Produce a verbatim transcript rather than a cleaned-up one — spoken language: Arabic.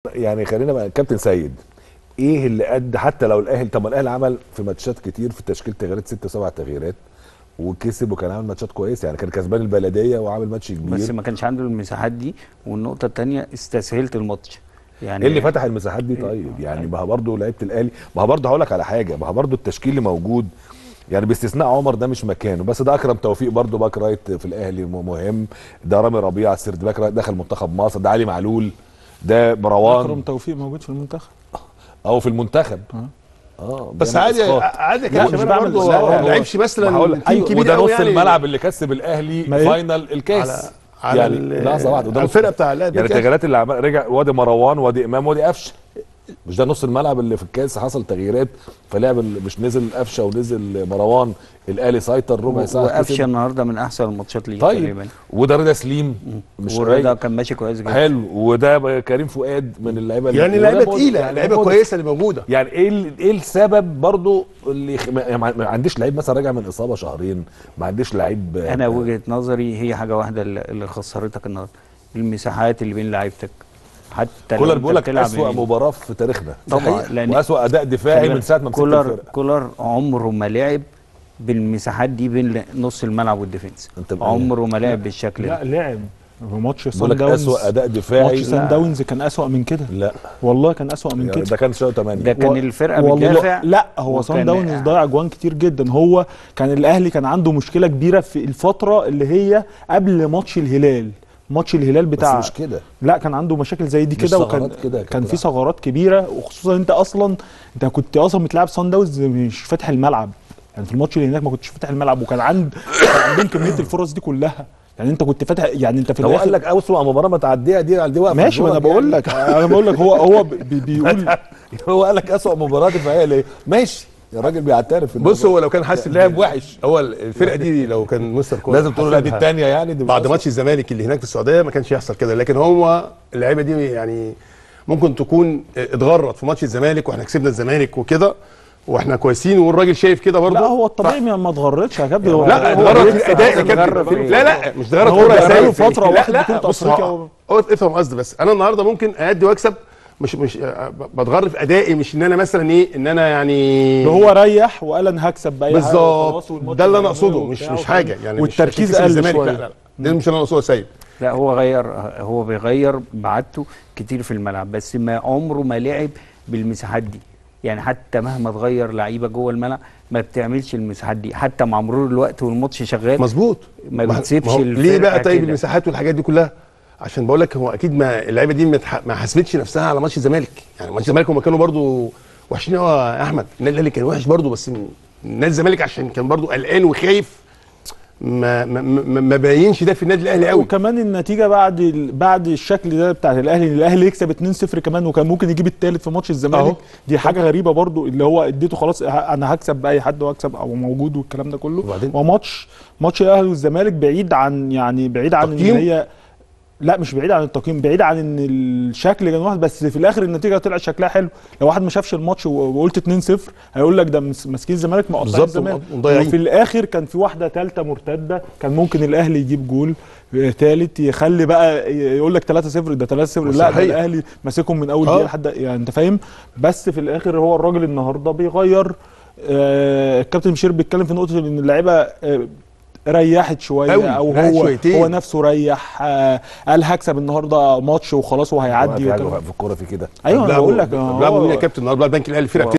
يعني خلينا بقى كابتن سيد، ايه اللي قد حتى لو الاهلي، طب ما الاهلي عمل في ماتشات كتير في تشكيل تغييرات ست سبع تغييرات وكسب وكان عامل ماتشات كويسه، يعني كان كسبان البلديه وعامل ماتش كبير، بس ما كانش عنده المساحات دي. والنقطه الثانيه استسهلت الماتش. يعني ايه اللي فتح المساحات دي؟ طيب يعني ما هو برضه لعيبه الاهلي، ما هو برضه هقول لك على حاجه، ما هو برضه التشكيل اللي موجود يعني باستثناء عمر ده مش مكانه، بس ده اكرم توفيق برضه باك رايت في الاهلي مهم، ده رامي ربيعه السرد باك رايت دخل منتخب مصر، ده علي معلول، ده مروان. اكرم توفيق موجود في المنتخب او في المنتخب اه اه بس عادي عادي كان مش بعمل برضه ما لعبش مثلا تيم كبير وده نص يعني الملعب اللي كسب الاهلي فاينل الكاس على يعني لحظه واحده، وده الفرقه بتاع الاهلي يعني التغييرات اللي عمل رجع وادي مروان وادي امام وادي قفشه، مش ده نص الملعب اللي في الكاس حصل تغييرات فلعب مش نزل قفشه ونزل مروان، الاهلي سيطر ربع ساعه وقفشه النهارده من احسن الماتشات ليه طيب تقريبا. وده رضا سليم مش ورضا كان ماشي كويس جدا حلو، وده كريم فؤاد من اللعيبه يعني لعيبه تقيله لعيبه كويسه اللي موجوده. يعني ايه ايه السبب برضو اللي خ... ما عنديش لعيب مثلا راجع من اصابه شهرين، ما عنديش لعيب. انا وجهه نظري هي حاجه واحده اللي خسرتك النهارده، المساحات اللي بين لعيبتك. حتى كولر بيقول لك اسوأ مباراه في تاريخنا طبعا، واسوأ اداء دفاعي من ساعه ما مسك الفرقه. كولر عمره ما لعب بالمساحات دي بين نص الملعب والديفنس، عمره ما لعب بالشكل ده. لا لعب في ماتش سان داونز اسوأ اداء دفاعي، ماتش سان داونز كان اسوأ من كده. لا والله كان اسوأ من كده، ده كان شوط ثمانية، ده كان الفرقه بتدافع. لا هو سان داونز ضيع اجوان كتير جدا. هو كان الاهلي كان عنده مشكله كبيره في الفتره اللي هي قبل ماتش الهلال، ماتش الهلال بتاع بس مش كده، لا كان عنده مشاكل زي دي كده، وكان كده كان في ثغرات كبيره، وخصوصا انت اصلا انت كنت اصلا بتلعب سان داونز مش فاتح الملعب، يعني في الماتش اللي هناك ما كنتش فاتح الملعب، وكان عند كان عندهم كميه الفرص دي كلها، يعني انت كنت فاتح، يعني انت في هو قال لك اسوء مباراه ما تعديها دي دي واقفه ماشي، ما انا بقول لك انا بقول لك هو هو بي بيقول هو قال لك اسوء مباراه دفاعيه ليه؟ ماشي يا راجل بيعترف. بص هو لو كان حاسس لعب وحش، هو الفرقه دي لو كان مستر كولر لازم تقول لا دي الثانيه يعني دي بعد ماتش الزمالك اللي هناك في السعوديه ما كانش يحصل كده، لكن هو اللعيبه دي يعني ممكن تكون اتغرت في ماتش الزمالك واحنا كسبنا الزمالك وكده واحنا كويسين، والراجل شايف كده برضه. لا هو الطبيعي ما اتغرتش يا كابتن، لا اتغرت في الاداء يا كابتن، لا لا مش اتغرت كوره يا سيد، فتره واخد بطوله افريقيا. هو افهم قصدي، بس انا النهارده ممكن ادي واكسب، مش مش بتغر في ادائي، مش ان انا مثلا ايه ان انا يعني اللي هو ريح وقال انا هكسب باي حاجه بالظبط، ده اللي انا اقصده، مش مش حاجه يعني، والتركيز قل شويه. لا لا ده مش اللي انا اقصده يا سيد. لا هو غير، هو بيغير بعدته كتير في الملعب، بس ما عمره ما لعب بالمساحات دي، يعني حتى مهما تغير لعيبه جوه الملعب ما بتعملش المساحات دي، حتى مع مرور الوقت والماتش شغال مظبوط ما بتسيبش الفرقه. ليه بقى طيب المساحات والحاجات دي كلها؟ عشان بقول لك هو اكيد ما اللعيبه دي ما حسبتش نفسها على ماتش الزمالك، يعني ماتش الزمالك هم كانوا برضو وحشين قوي يا احمد، النادي الاهلي كان وحش برضو، بس نادي الزمالك عشان كان برضو قلقان وخايف ما ما ما باينش ده في النادي الاهلي قوي. وكمان النتيجه بعد بعد الشكل ده بتاعت الاهلي، الاهلي يكسب اتنين صفر كمان، وكان ممكن يجيب الثالث في ماتش الزمالك، دي حاجه غريبه برضو، اللي هو اديته خلاص انا هكسب باي حد وهكسب او موجود والكلام ده كله. وماتش ماتش الاهلي والزمالك بعيد عن يعني بعيد عن ان هي لا مش بعيد عن التقييم، بعيد عن ان الشكل كان واحد، بس في الاخر النتيجه طلعت شكلها حلو. لو واحد ما شافش الماتش وقلت اتنين صفر هيقول لك ده ماسكين الزمالك مقطعين الزمالك، وفي الاخر كان في واحده ثالثه مرتده، كان ممكن الاهلي يجيب جول ثالث يخلي بقى يقول لك ثلاثة صفر، ده ثلاثة صفر، لا ده الاهلي ماسكهم من اول دقيقه لحد يعني انت فاهم. بس في الاخر هو الراجل النهارده بيغير. آه الكابتن مشير بيتكلم في نقطه ان اللعيبه آه ريحت شويه أوي. او هو شويتين. هو نفسه ريح، آه قال هكسب النهارده ماتش وخلاص وهيعدي في الكوره في كده. ايوه انا بقول لك قبلها يا كابتن النهارده البنك الاهلي فرقه